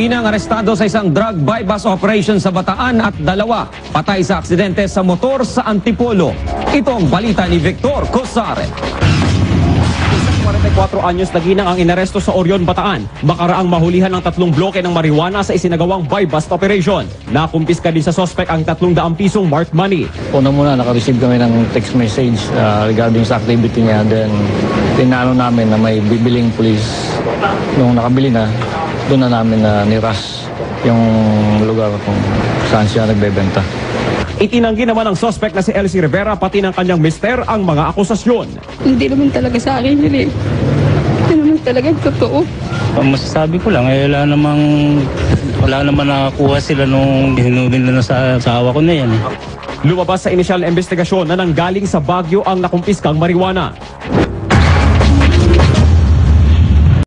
ginang arestado sa isang drug bypass operation sa Bataan at dalawa patay sa aksidente sa motor sa Antipolo. Ito ang balita ni Victor Cosare. 44 anyos na ginang ang inaresto sa Orion, Bataan. Makaraang mahulihan ng 3 bloke ng marijuana sa isinagawang buy-bust operation. Nakumpiska din sa sospek ang 300 pisong marked money. Una muna, naka-receive kami ng text message regarding sa activity niya. Then, tinano namin na may bibiling police. Nung nakabili na, doon na namin niras yung lugar kung saan siya nagbebenta. Itinanggi naman ng sospek na si Elsie Rivera pati ng kanyang mister ang mga akusasyon. Hindi naman talaga sa akin yun eh. Hindi naman talaga totoo. Ang masasabi ko lang, wala naman nakakuha sila nung hinuli nila sa asawa ko na yan eh. Lumabas sa inisyal na investigasyon na nanggaling sa Baguio ang nakumpiskang marijuana.